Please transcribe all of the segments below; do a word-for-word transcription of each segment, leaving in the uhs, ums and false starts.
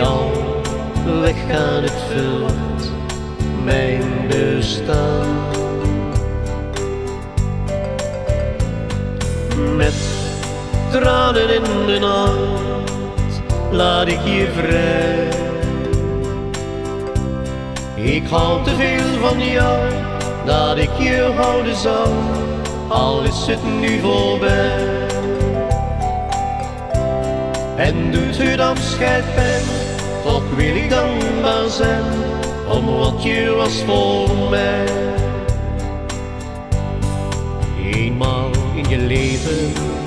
Jouw weggaan, het vult mijn bestaan. Met tranen in mijn hart laat ik je vrij. Ik hou te veel van jou, dat ik je houden zou, al is het nu voorbij. En doet het afscheid pijn, toch wil ik dankbaar zijn om wat je was voor mij. Eenmaal in je leven,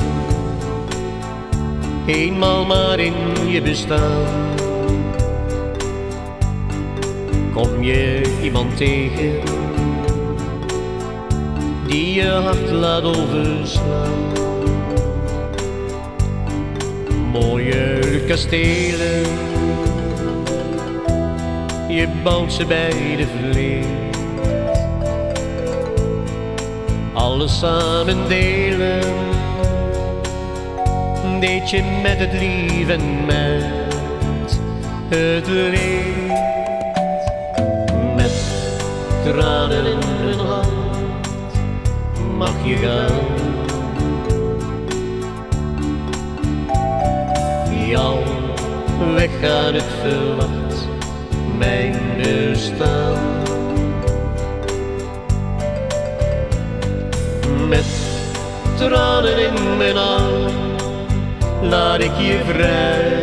eenmaal maar in je bestaan, kom je iemand tegen die je hart laat overslaan. Mooie kastelen, je bouwt ze bij de vleet. Alles samen delen, deed je met het lief en met het leed. Met tranen in mijn hart mag je gaan. Jouw weggaan, het verwacht mijn bestaan. Met tranen in mijn hart laat ik je vrij.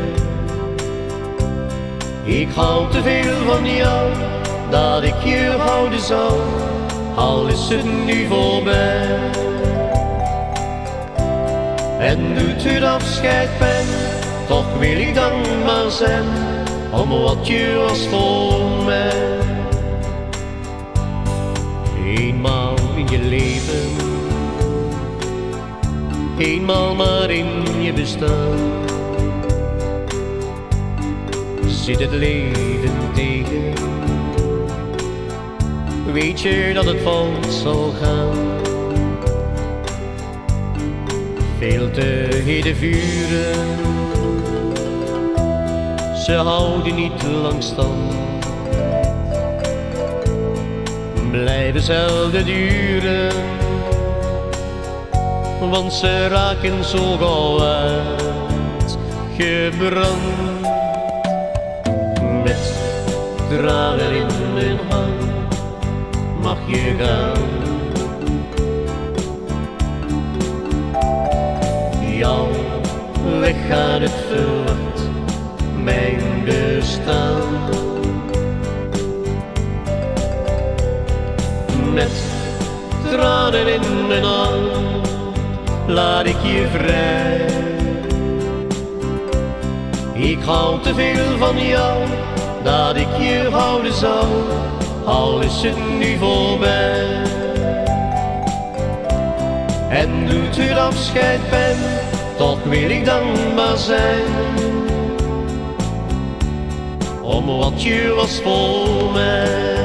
Ik hou te veel van jou, dat ik je houden zou, al is het nu voorbij. En doet het afscheid pijn, toch wil ik dankbaar zijn om wat je was voor mij. Eenmaal in je leven, eenmaal maar in je bestaan, zit het leven tegen. Weet je dat het fout zal gaan? Veel te hete vuren, ze houden niet lang stand. Blijven zelden duren, want ze raken zo gauw uitgebrand. Met tranen in mijn hart mag je gaan. Jouw weggaan, het verwacht mijn bestaan. Met tranen in mijn hart laat ik je vrij. Ik hou te veel van jou, dat ik je houden zou, al is het nu voorbij. En doet het afscheid pijn, toch wil ik dankbaar zijn om wat je was voor mij.